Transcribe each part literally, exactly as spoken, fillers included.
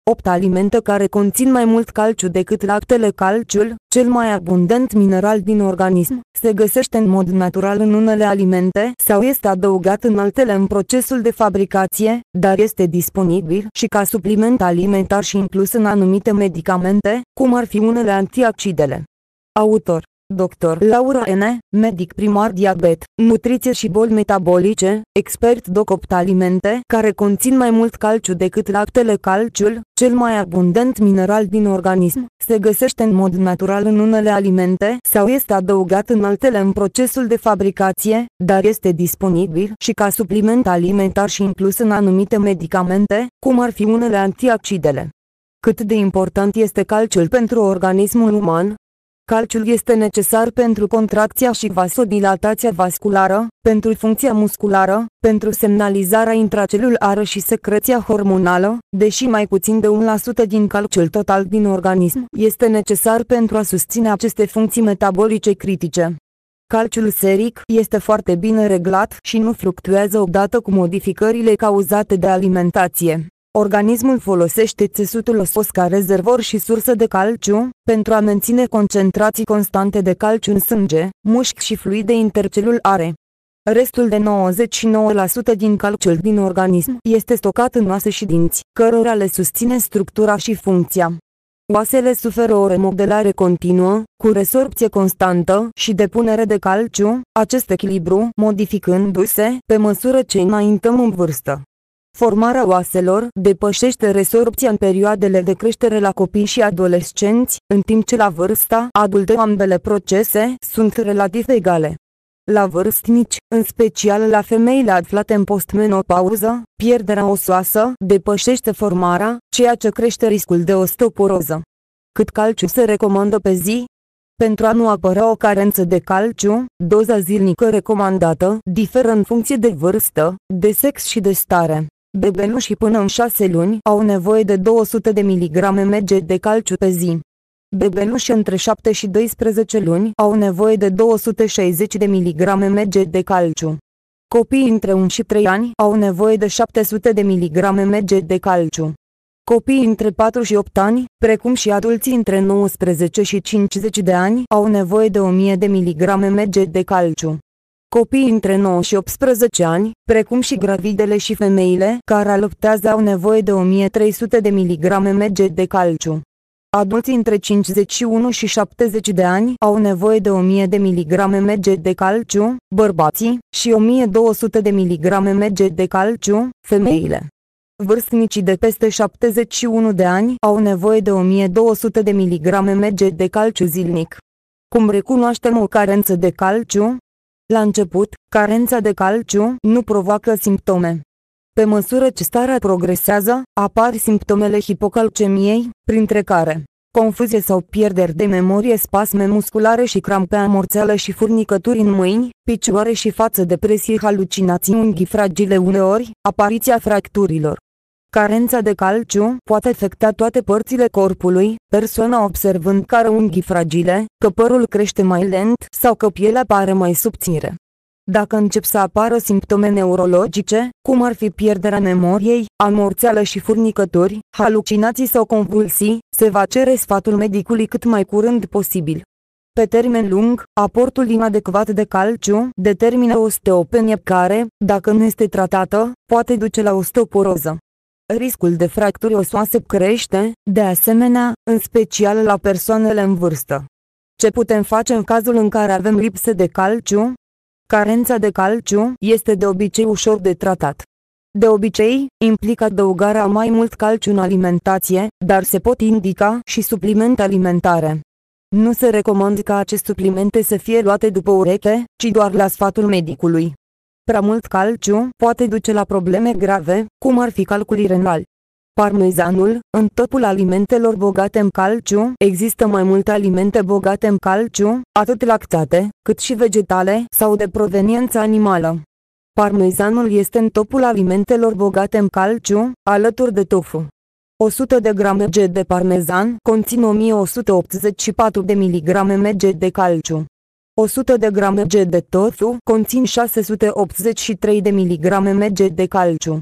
opt alimente care conțin mai mult calciu decât laptele. Calciul, cel mai abundent mineral din organism, se găsește în mod natural în unele alimente sau este adăugat în altele în procesul de fabricație, dar este disponibil și ca supliment alimentar și inclus în anumite medicamente, cum ar fi unele antioxidele. Autor: doctor Laura N., medic primar diabet, nutriție și boli metabolice, expert doc. opt alimente care conțin mai mult calciu decât laptele. Calciul, cel mai abundent mineral din organism, se găsește în mod natural în unele alimente sau este adăugat în altele în procesul de fabricație, dar este disponibil și ca supliment alimentar și inclus în anumite medicamente, cum ar fi unele antioxidele. Cât de important este calciul pentru organismul uman? Calciul este necesar pentru contracția și vasodilatația vasculară, pentru funcția musculară, pentru semnalizarea intracelulară și secreția hormonală, deși mai puțin de unu la sută din calciul total din organism este necesar pentru a susține aceste funcții metabolice critice. Calciul seric este foarte bine reglat și nu fluctuează odată cu modificările cauzate de alimentație. Organismul folosește țesutul osos ca rezervor și sursă de calciu, pentru a menține concentrații constante de calciu în sânge, mușchi și fluide intercelulare. Restul de nouăzeci și nouă la sută din calciul din organism este stocat în oase și dinți, cărora le susține structura și funcția. Oasele suferă o remodelare continuă, cu resorpție constantă și depunere de calciu, acest echilibru modificându-se pe măsură ce înaintăm în vârstă. Formarea oaselor depășește resorpția în perioadele de creștere la copii și adolescenți, în timp ce la vârsta adultă ambele procese sunt relativ egale. La vârstnici, în special la femeile aflate în postmenopauză, pierderea osoasă depășește formarea, ceea ce crește riscul de osteoporoză. Cât calciu se recomandă pe zi? Pentru a nu apărea o carență de calciu, doza zilnică recomandată diferă în funcție de vârstă, de sex și de stare. Bebelușii până în șase luni au nevoie de două sute de miligrame mg de calciu pe zi. Bebelușii între șapte și doisprezece luni au nevoie de două sute șaizeci de miligrame mg de calciu. Copiii între unu și trei ani au nevoie de șapte sute de miligrame mg de calciu. Copiii între patru și opt ani, precum și adulții între nouăsprezece și cincizeci de ani, au nevoie de o mie de miligrame mg de calciu. Copiii între nouă și optsprezece ani, precum și gravidele și femeile care alăptează au nevoie de o mie trei sute de miligrame mg de calciu. Adulții între cincizeci și unu și șaptezeci de ani au nevoie de o mie de miligrame mg de calciu, bărbații, și o mie două sute de miligrame mg de calciu, femeile. Vârstnicii de peste șaptezeci și unu de ani au nevoie de o mie două sute de miligrame mg de calciu zilnic. Cum recunoaștem o carență de calciu? La început, carența de calciu nu provoacă simptome. Pe măsură ce starea progresează, apar simptomele hipocalcemiei, printre care confuzie sau pierderi de memorie, spasme musculare și crampe, amorțeală și furnicături în mâini, picioare și față, depresii, halucinații, unghii fragile, uneori, apariția fracturilor. Carența de calciu poate afecta toate părțile corpului, persoana observând că are unghii fragile, că părul crește mai lent sau că pielea pare mai subțire. Dacă încep să apară simptome neurologice, cum ar fi pierderea memoriei, amorțeală și furnicături, halucinații sau convulsii, se va cere sfatul medicului cât mai curând posibil. Pe termen lung, aportul inadecvat de calciu determină osteopenie care, dacă nu este tratată, poate duce la osteoporoză. Riscul de fracturi osoase crește, de asemenea, în special la persoanele în vârstă. Ce putem face în cazul în care avem lipsă de calciu? Carența de calciu este de obicei ușor de tratat. De obicei, implică adăugarea mai mult calciu în alimentație, dar se pot indica și suplimente alimentare. Nu se recomandă ca aceste suplimente să fie luate după ureche, ci doar la sfatul medicului. Prea mult calciu poate duce la probleme grave, cum ar fi calculii renali. Parmezanul, în topul alimentelor bogate în calciu, există mai multe alimente bogate în calciu, atât lactate, cât și vegetale sau de proveniență animală. Parmezanul este în topul alimentelor bogate în calciu, alături de tofu. o sută de grame de parmezan conțin o mie o sută optzeci și patru de miligrame mg de calciu. o sută de grame de tofu conțin șase sute optzeci și trei de miligrame mg de calciu.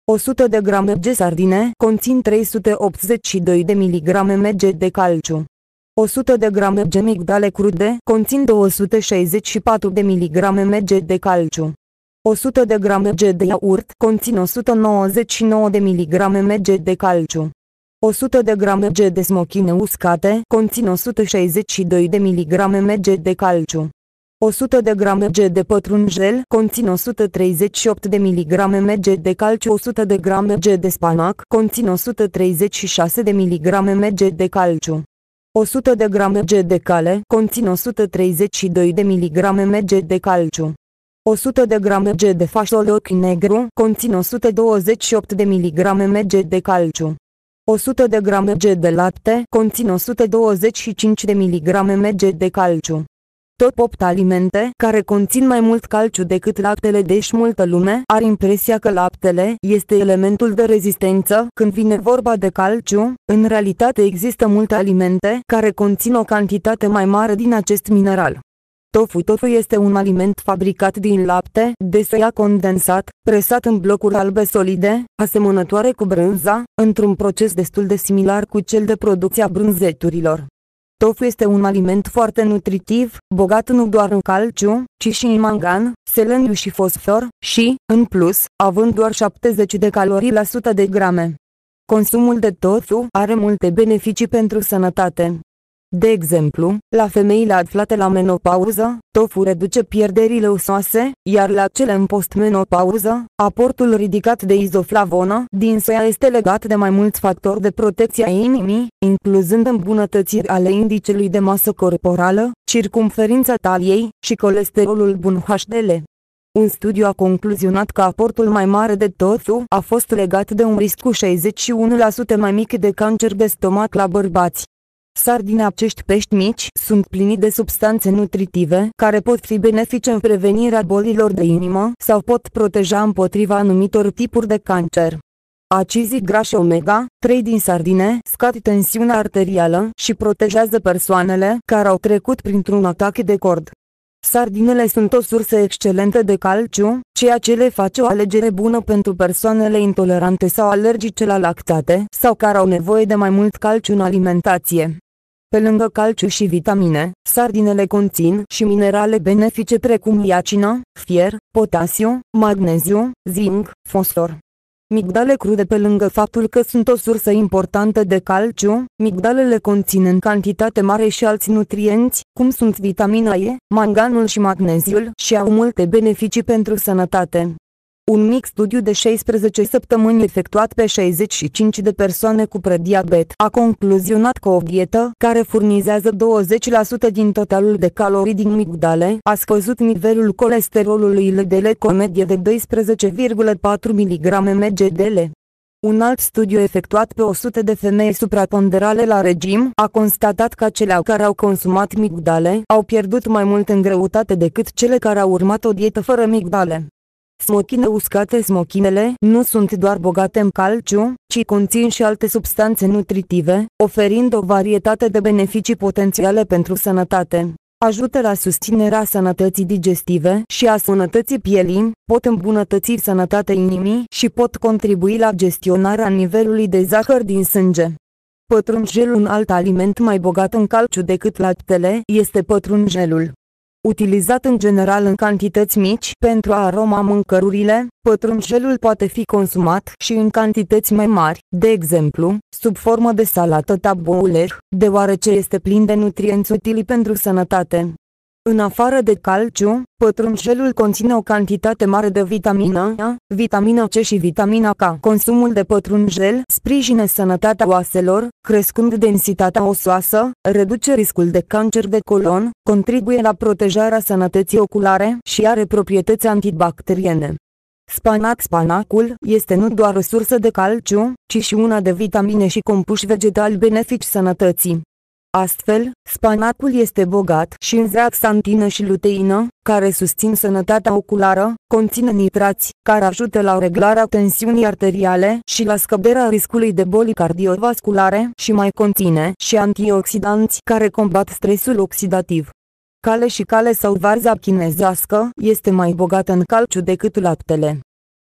o sută de grame de sardine conțin trei sute optzeci și doi de miligrame mg de calciu. o sută de grame de migdale crude conțin două sute șaizeci și patru de miligrame mg de calciu. o sută de grame de iaurt conțin o sută nouăzeci și nouă de miligrame mg de calciu. o sută de grame de smochine uscate conțin o sută șaizeci și doi de miligrame mg de calciu. o sută de grame de pătrunjel conțin o sută treizeci și opt de miligrame mg de calciu. o sută de grame de spanac conțin o sută treizeci și șase de miligrame mg de calciu. o sută de grame de cale conțin o sută treizeci și doi de miligrame mg de calciu. o sută de grame de fașoloc negru conțin o sută douăzeci și opt de miligrame mg de calciu. o sută de grame de lapte conțin o sută douăzeci și cinci de miligrame mg de calciu. Top opt alimente care conțin mai mult calciu decât laptele. Deși multă lume are impresia că laptele este elementul de rezistență când vine vorba de calciu, în realitate există multe alimente care conțin o cantitate mai mare din acest mineral. Tofu Tofu este un aliment fabricat din lapte de soia condensat, presat în blocuri albe solide, asemănătoare cu brânza, într-un proces destul de similar cu cel de producție a brânzeturilor. Tofu este un aliment foarte nutritiv, bogat nu doar în calciu, ci și în mangan, seleniu și fosfor, și, în plus, având doar șaptezeci de calorii la sută de grame. Consumul de tofu are multe beneficii pentru sănătate. De exemplu, la femeile aflate la menopauză, tofu reduce pierderile osoase, iar la cele în postmenopauză, aportul ridicat de izoflavonă din soia este legat de mai mulți factori de protecție a inimii, incluzând îmbunătățiri ale indicelui de masă corporală, circumferința taliei și colesterolul bun H D L. Un studiu a concluzionat că aportul mai mare de tofu a fost legat de un risc cu șaizeci și unu la sută mai mic de cancer de stomac la bărbați. Sardine. Acești pești mici sunt plini de substanțe nutritive care pot fi benefice în prevenirea bolilor de inimă sau pot proteja împotriva anumitor tipuri de cancer. Acizii grași omega trei din sardine scad tensiunea arterială și protejează persoanele care au trecut printr-un atac de cord. Sardinele sunt o sursă excelentă de calciu, ceea ce le face o alegere bună pentru persoanele intolerante sau alergice la lactate sau care au nevoie de mai mult calciu în alimentație. Pe lângă calciu și vitamine, sardinele conțin și minerale benefice precum iacină, fier, potasiu, magneziu, zinc, fosfor. Migdale crude. Pe lângă faptul că sunt o sursă importantă de calciu, migdalele conțin în cantitate mare și alți nutrienți, cum sunt vitamina E, manganul și magneziul, și au multe beneficii pentru sănătate. Un mic studiu de șaisprezece săptămâni efectuat pe șaizeci și cinci de persoane cu prediabet a concluzionat că o dietă care furnizează douăzeci la sută din totalul de calorii din migdale a scăzut nivelul colesterolului L D L cu o medie de doisprezece virgulă patru miligrame mg de L. Un alt studiu efectuat pe o sută de femei supraponderale la regim a constatat că acelea care au consumat migdale au pierdut mai mult în greutate decât cele care au urmat o dietă fără migdale. Smochine uscate. Smochinele nu sunt doar bogate în calciu, ci conțin și alte substanțe nutritive, oferind o varietate de beneficii potențiale pentru sănătate. Ajută la susținerea sănătății digestive și a sănătății pielii, pot îmbunătăți sănătatea inimii și pot contribui la gestionarea nivelului de zahăr din sânge. Pătrunjelul. Un alt aliment mai bogat în calciu decât laptele este pătrunjelul. Utilizat în general în cantități mici pentru a aroma mâncărurile, pătrunjelul poate fi consumat și în cantități mai mari, de exemplu, sub formă de salată taboulet, deoarece este plin de nutrienți utili pentru sănătate. În afară de calciu, pătrunjelul conține o cantitate mare de vitamina A, vitamina C și vitamina K. Consumul de pătrunjel sprijină sănătatea oaselor, crescând densitatea osoasă, reduce riscul de cancer de colon, contribuie la protejarea sănătății oculare și are proprietăți antibacteriene. Spanac. Spanacul este nu doar o sursă de calciu, ci și una de vitamine și compuși vegetali benefici sănătății. Astfel, spanacul este bogat și în zeaxantină și luteină, care susțin sănătatea oculară, conține nitrați, care ajută la reglarea tensiunii arteriale și la scăderea riscului de boli cardiovasculare și mai conține și antioxidanți care combat stresul oxidativ. Cale și cale sau varza chinezească este mai bogată în calciu decât laptele.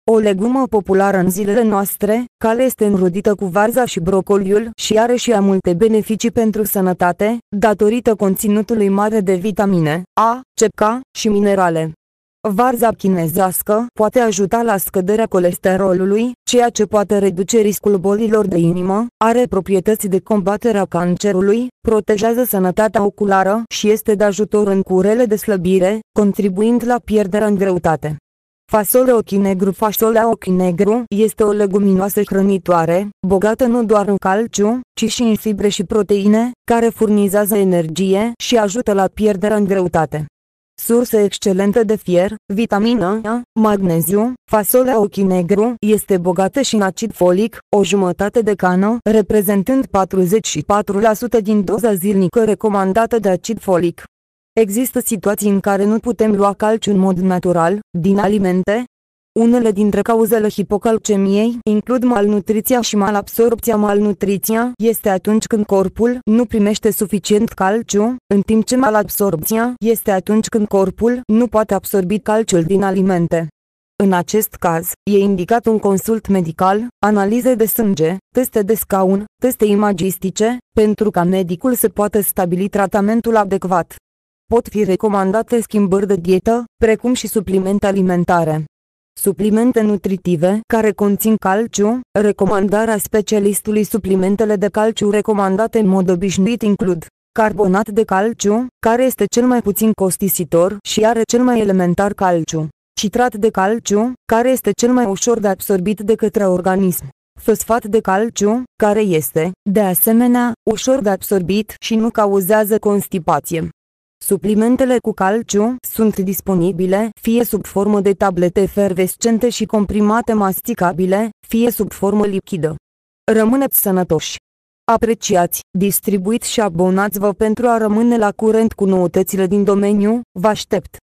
O legumă populară în zilele noastre, care este înrodită cu varza și brocoliul și are și ea multe beneficii pentru sănătate, datorită conținutului mare de vitamine A, C, K și minerale. Varza chinezească poate ajuta la scăderea colesterolului, ceea ce poate reduce riscul bolilor de inimă, are proprietăți de combatere a cancerului, protejează sănătatea oculară și este de ajutor în curele de slăbire, contribuind la pierderea în greutate. Fasole ochi negru. Fasolea ochi negru este o leguminoasă hrănitoare, bogată nu doar în calciu, ci și în fibre și proteine, care furnizează energie și ajută la pierderea în greutate. Sursă excelentă de fier, vitamină A, magneziu. Fasolea ochi negru este bogată și în acid folic, o jumătate de cană, reprezentând patruzeci și patru la sută din doza zilnică recomandată de acid folic. Există situații în care nu putem lua calciu în mod natural, din alimente. Unele dintre cauzele hipocalcemiei includ malnutriția și malabsorbția. Malnutriția este atunci când corpul nu primește suficient calciu, în timp ce malabsorbția este atunci când corpul nu poate absorbi calciul din alimente. În acest caz, e indicat un consult medical, analize de sânge, teste de scaun, teste imagistice, pentru ca medicul să poată stabili tratamentul adecvat. Pot fi recomandate schimbări de dietă, precum și suplimente alimentare. Suplimente nutritive care conțin calciu. Recomandarea specialistului. Suplimentele de calciu recomandate în mod obișnuit includ carbonat de calciu, care este cel mai puțin costisitor și are cel mai elementar calciu, citrat de calciu, care este cel mai ușor de absorbit de către organism, fosfat de calciu, care este, de asemenea, ușor de absorbit și nu cauzează constipație. Suplimentele cu calciu sunt disponibile, fie sub formă de tablete efervescente și comprimate masticabile, fie sub formă lichidă. Rămâneți sănătoși! Apreciați, distribuiți și abonați-vă pentru a rămâne la curent cu noutățile din domeniu. Vă aștept!